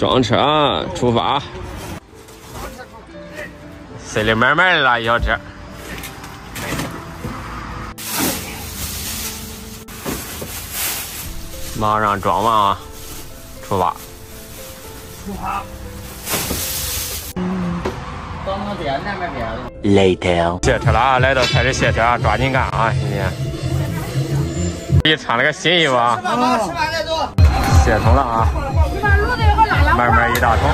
装车啊，出发。塞得满满的了，一小车。马上装完啊，出发。出发。Later。卸车了啊，来到开始卸车啊，抓紧干啊，今天。你穿了个新衣服啊。卸桶了啊，满满一大桶。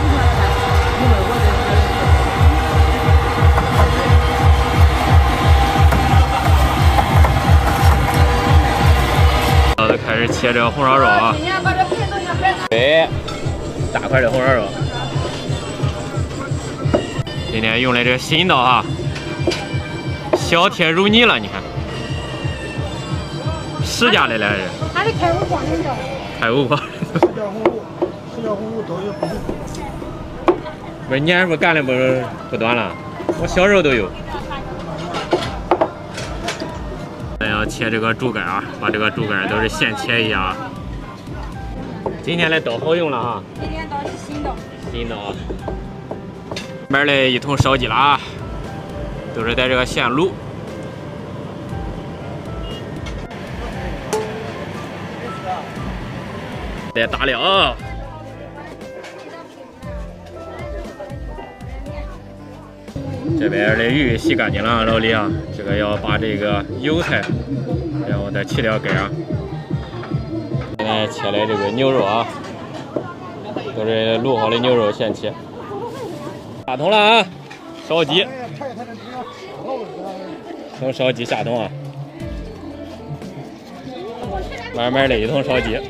开始切这个红烧肉啊，对，大块的红烧肉。今天用的这个新刀啊，小铁如泥了，你看，10家的来着。 它是开5光的刀。 开5光。 10条红路都有不同。 不是，你还不干的不短了？我小时候都有。咱要切这个猪肝啊，把这个猪肝都是现切一下。今天的刀好用了哈。 今天刀是新刀。 新刀。买了1桶烧鸡了啊，都是在这个现卤。再大料啊。这边的鱼洗干净了，老李啊，这个要把这个油菜，然后再切掉根啊。现在切的这个牛肉啊，都是卤好的牛肉现切。下桶了啊，烧鸡，从烧鸡下桶啊，慢慢的1桶烧鸡。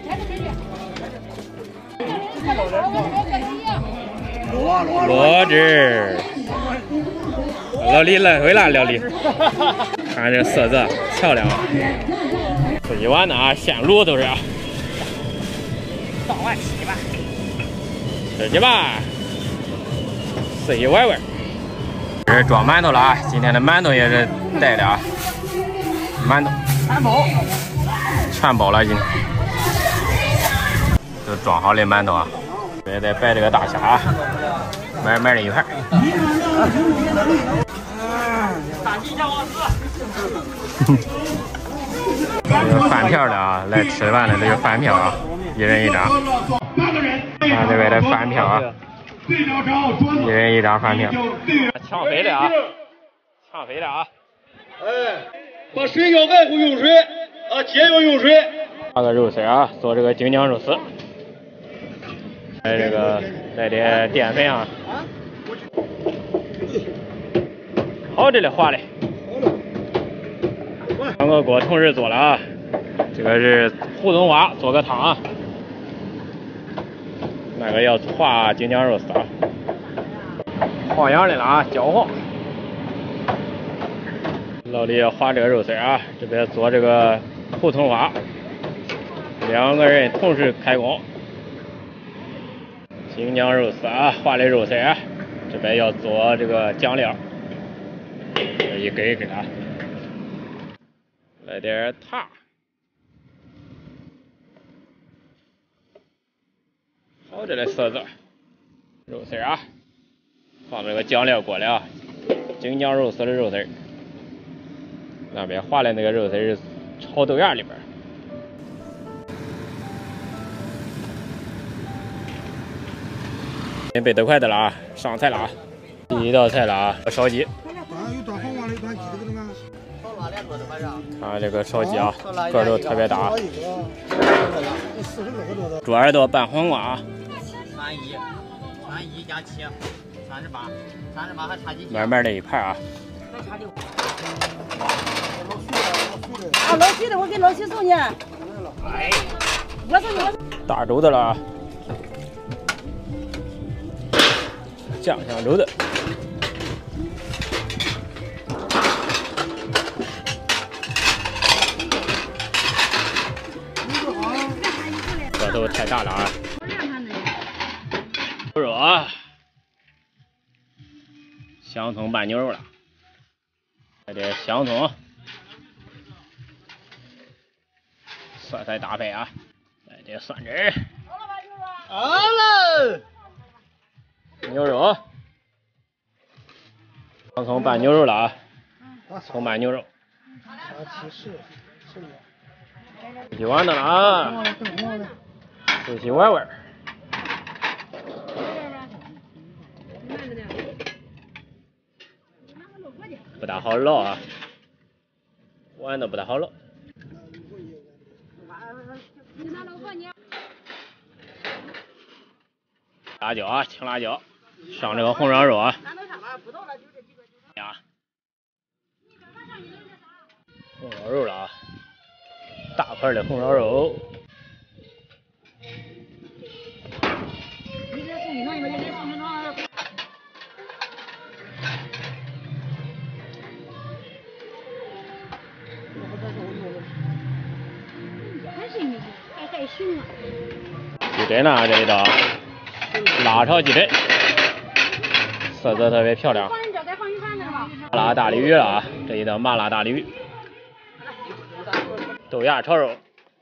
罗子。老李来回了，老李，看这色泽漂亮啊！自己玩的啊，现卤都是。 早晚吃吧。 吃去吧，自己玩玩。这是装馒头了啊，今天的馒头也是带的啊，馒头全包了，今天都装好的馒头啊。这再摆这个大虾啊，满满的一盘。这个饭票的啊，来吃饭的这个饭票啊，1人1张。看这边的饭票啊，1人1张饭票。抢飞的啊，抢飞的啊！ 哎，把水饺爱护用水啊，节约用水。 拿个肉丝啊，做这个京酱肉丝。来这个来点淀粉啊。好着嘞，滑嘞。2个锅同时做了啊，这个是胡冬花做个汤啊，那个要化京酱肉丝啊，黄烊的了啊，焦黄。老李要划这个肉丝啊，这边做这个胡冬花，2个人同时开工。京酱肉丝啊，划的肉丝啊，这边要做这个酱料，一根一根啊。来点糖，好着嘞色泽。肉丝啊，放这个酱料锅里啊，京酱肉丝的肉丝。那边划的那个肉丝是炒豆芽里边。备得快的了啊，上菜了啊，第1道菜了啊，烧鸡。看这个烧鸡啊，个都特别大。猪耳朵拌黄瓜啊。31加7，38还差几？慢慢的一盘啊。 啊，老徐的，我给老徐送去。 哎， 我送你。 大肘子了啊。酱香肘子。个头太大了啊！牛肉啊，香葱拌牛肉了，来点香葱，酸菜搭配啊，来点蒜汁儿。 好了。 牛肉，洋葱拌牛肉了啊，葱拌牛肉。洗完的了啊，仔细玩玩。不大好捞啊，碗都不大好捞。辣椒啊，青辣椒，上这个红烧肉啊。呀，红烧肉了啊，大块的红烧肉。鸡胗呢，这一道辣炒鸡胗，色泽特别漂亮。麻辣大鲤鱼了啊，这一道麻辣大鲤鱼。豆芽炒肉，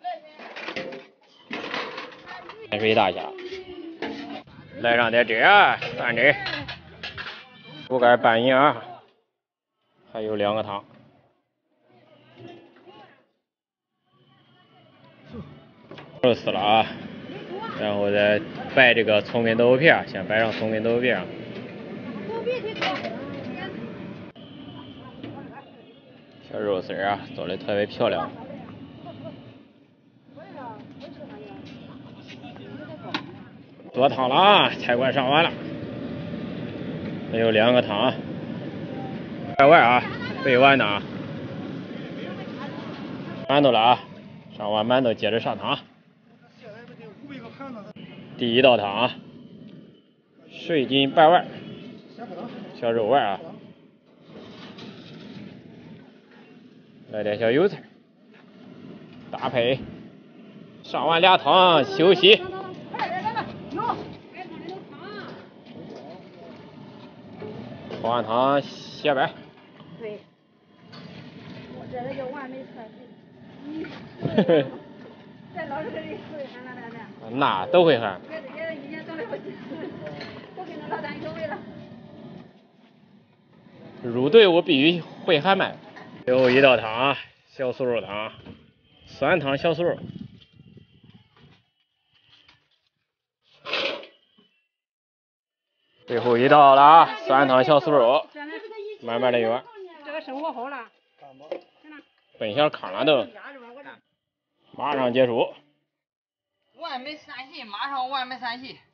盐水大虾，来上点汁啊，蘸汁，猪肝拌银耳，还有2个汤。肉丝了啊，然后再摆这个葱跟豆腐片，先摆上葱跟豆腐片。小肉丝啊，做的特别漂亮。多汤了啊，菜馆上完了，还有2个汤。外碗啊，备完的啊，馒头了啊，上完馒头接着上汤。第一道汤啊，水筋白碗，小肉丸啊，来点小油菜，搭配。上完俩汤休息。喝完汤歇摆。 对，我这个叫完美菜品。在老师这里会喊了咱。 那都会喊。 也一年找了好几次，都跟着老大学会了。 入队我必须会喊麦。最后一道汤，小酥肉汤，酸汤小酥肉。最后一道了啊，酸汤小酥肉，慢慢的用。 这个生火好了。 奔小炕了都，马上结束。 完美散席，马上完美散席。